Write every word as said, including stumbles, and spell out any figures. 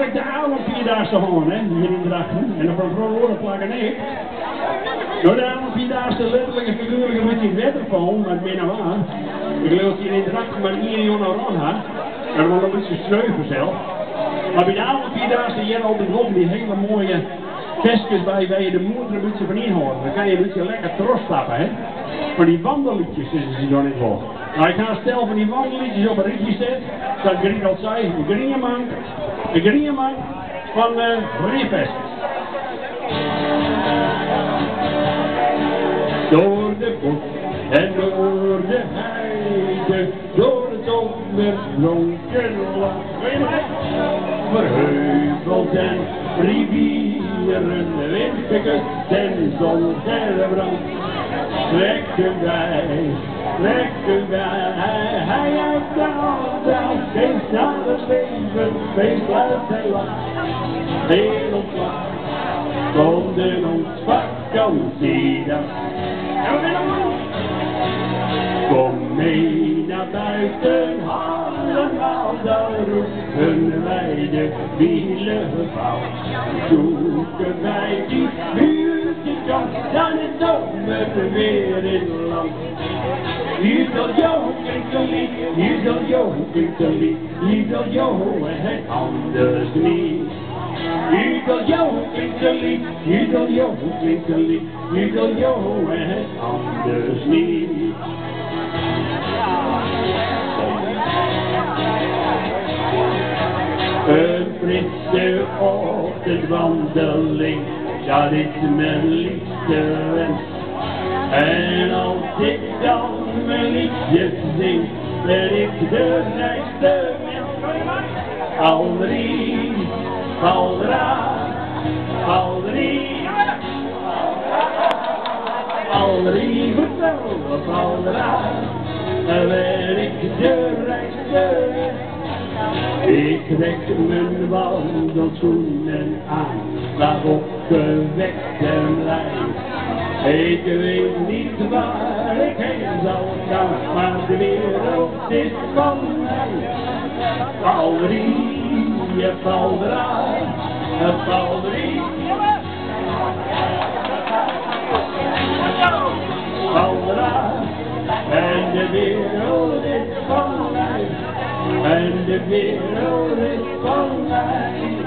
eigenlijk de oude vierdaagse gewoon, hè, hier in Drachten. En op een vrolijk plakken ik. Nou, de oude vierdaagse letterlijk en figuurlijk een beetje wetterval, maar meer nou aan. Ik geloof hier in Drachten maar hier in Jonah had. Dat was een beetje sneuven zelf. Maar bij de oude vierdaagse hier al die lopen die hele mooie vestjes bij, waar je de moeder een beetje van inhoort. Dan kan je een beetje lekker terugstappen, hè. Maar die wandelliedjes is die nog niet vol. Nou, ik ga een stel van die wandelliedjes op een ritje zetten. Dat Griek al zei, een grieënman, een grieënman van uh, Riefest. Door de bos en door de heide, door het zomerblonken land. Verheuveld en rivieren, windkust en zonnebrand. Trekken wij, trekken wij, hij uit de afdaal, feest naar het leven, feest uit het land. Heel ons land, konden ons vakantiedag. Kom mee naar buiten, allemaal, daar roepen wij de wielenbouw. Zoeken wij die buurtjes af, dan is zomer weer in land. Hier zal jou klinkt een lied, hier zal jou klinkt een lied, hier zal jou het anders niet. Hier zal jou klinkt een lied, hier zal jou klinkt een lied, hier zal jou het anders niet. Een frisse ochtendwandeling, dat is mijn liefste wens. En als ik dan mijn liedjes zing, ben ik de rijkste mens. Aldrie, aldra, aldrie, aldrie, vertel, aldra, dan ben ik de rijkste mens. Ik trek mijn wandelschoenen aan, laat opgewekt en blij. Ik weet niet waar ik heen zal gaan, maar de wereld is van mij. Valdrie, valdra, valdrie, valdra, en de wereld is van mij. En de wereld is van mij.